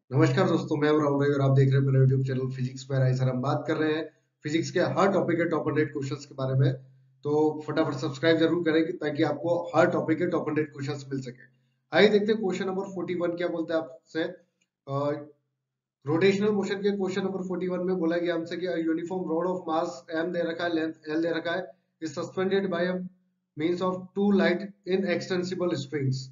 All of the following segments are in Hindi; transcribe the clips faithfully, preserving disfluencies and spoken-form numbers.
नमस्कार दोस्तों, मैं हूं राहुल राय और आप देख रहे हैं मेरा YouTube channel physics by Rai. Sir हम बात कर रहे हैं फिजिक्स के हर टॉपिक के टॉप हंड्रेड क्वेश्चंस के बारे में। तो फटाफट सब्सक्राइब जरूर करें कि- ताकि आपको हर टॉपिक के टॉप हंड्रेड क्वेश्चंस मिल सके। आइए देखते हैं क्वेश्चन नंबर फोर्टी वन क्या बोलता है आपसे। रोटेशनल मोशन के क्वेश्चन नंबर फोर्टी वन में बोला गया हमसे कि uniform rod of mass M दे रखा है, लेंथ एल दे रखा है, is suspended by a means of two light inextensible strings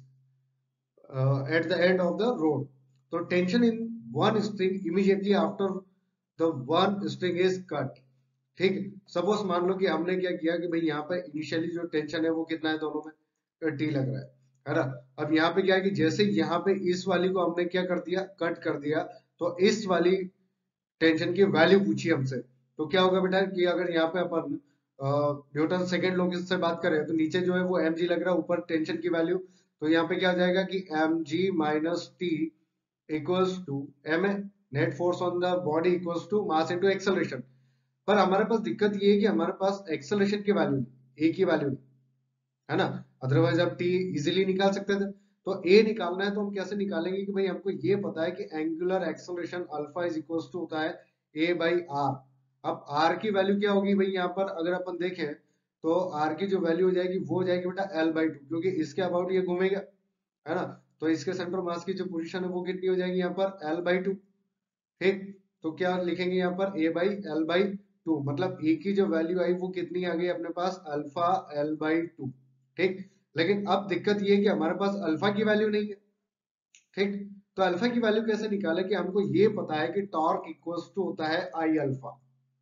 uh, at the end of the rod. So tension in one string immediately after the one string is cut. ठीक, सपोज मान लो कि हमने क्या किया कि भाई यहाँ पे इनिशियली जो टेंशन है वो कितना है, दोनों में टी लग रहा है है ना। अब यहाँ पे क्या है कि जैसे यहाँ पे इस वाली को हमने क्या कर दिया, कट कर दिया, तो इस वाली टेंशन की वैल्यू पूछी हमसे। तो क्या होगा बेटा कि अगर यहाँ पे अपन न्यूटन सेकेंड लॉ से बात करें तो नीचे जो है वो एम जी लग रहा है, ऊपर टेंशन की वैल्यू। तो यहाँ पे क्या आ जाएगा कि M G minus T equals to M A, net force on the body equals to mass into acceleration. पर हमारे पास दिक्कत ये है कि हमारे पास एक्सेलरेशन की वैल्यू नहीं, ए की वैल्यू नहीं, है ना। अदरवाइज आप टी इजीली निकाल सकते थे। तो ए निकालना है तो हम कैसे निकालेंगे कि भाई हमको ये पता है कि angular acceleration alpha is equals to होता है ए बाई आर। अब आर की वैल्यू क्या होगी भाई, यहाँ पर अगर अपन देखें तो आर की जो वैल्यू हो जाएगी वो हो जाएगी बेटा एल बाई टू, क्योंकि इसके अबाउट ये घूमेगा, है ना। तो इसके सेंटर मास की जो पोजीशन है वो कितनी हो जाएगी यहाँ पर एल बाई टू। ठीक, तो क्या लिखेंगे यहाँ पर A by L by two, मतलब ए की जो वैल्यू आई वो कितनी आ गई अपने पास, अल्फा एल बाई टू। ठीक, लेकिन अब दिक्कत ये है कि हमारे पास अल्फा की वैल्यू नहीं है। ठीक, तो अल्फा की वैल्यू कैसे निकाले कि हमको ये पता है कि टॉर्क इक्वल्स टू होता है आई अल्फा।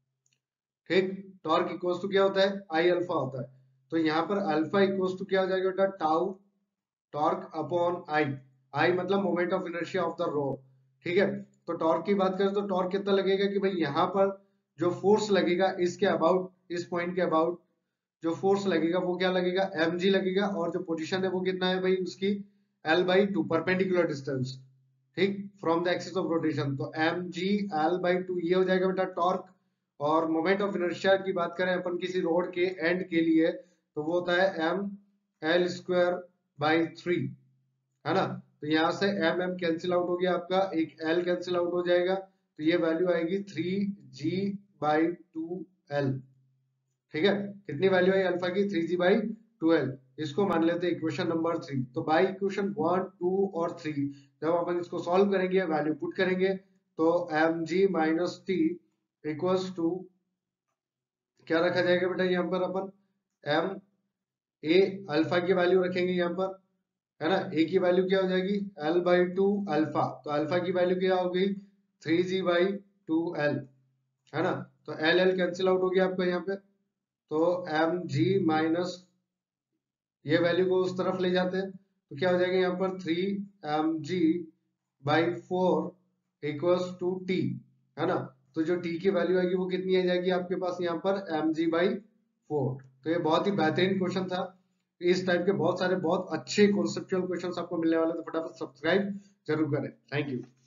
ठीक, टॉर्क इक्वल्स टू क्या होता है, आई अल्फा होता है। तो यहाँ पर अल्फा इक्वल्स टू क्या हो जाएगा बेटा, tau torque upon I. I मतलब moment of inertia of the rod. ठीक है, तो टॉर्क की बात करें तो टॉर्क कितना लगेगा कि भाई यहाँ पर जो फोर्स लगेगा इसके अबाउट, इस पॉइंट के अबाउट जो फोर्स लगेगा वो क्या लगेगा, एम जी लगेगा, और जो पोजीशन है वो कितना है भाई उसकी L by two, perpendicular distance, ठीक, from the axis of rotation. तो M G L by two ये हो जाएगा बेटा टॉर्क। और मोमेंट ऑफ इनर्शिया की बात करें अपन किसी रोड के एंड के लिए तो वो होता है M L square by three, है ना। तो यहाँ से एम एम कैंसिल आउट हो गया आपका, एक एल कैंसिल आउट हो जाएगा, तो ये वैल्यू आएगी three G by two L. ठीक है, कितनी वैल्यू है अल्फा की, थ्री जी बाई ट्वेल्व। इसको मान लेते हैं इक्वेशन नंबर थ्री। तो बाई इक्वेशन वन टू और थ्री जब अपन इसको सॉल्व करेंगे, वैल्यू पुट करेंगे, तो M G minus T equals to क्या रखा जाएगा बेटा, यहाँ पर अपन एम ए अल्फा की वैल्यू रखेंगे यहाँ पर, है ना। ए की वैल्यू क्या हो जाएगी, एल बाई टू अल्फा। तो अल्फा की वैल्यू क्या हो गई, three G by two L, है ना। तो एल एल कैंसिल आउट हो गया आपका यहाँ पे। तो एम जी माइनस ये वैल्यू को उस तरफ ले जाते हैं तो क्या हो जाएगा यहाँ पर three M G by four equals to T, है ना। तो जो टी की वैल्यू आएगी वो कितनी आ जाएगी आपके पास यहाँ पर एम जी बाई फोर। तो ये बहुत ही बेहतरीन क्वेश्चन था। इस टाइप के बहुत सारे बहुत अच्छे कॉन्सेप्चुअल क्वेश्चंस आपको मिलने वाले, तो फटाफट सब्सक्राइब जरूर करें। Thank you.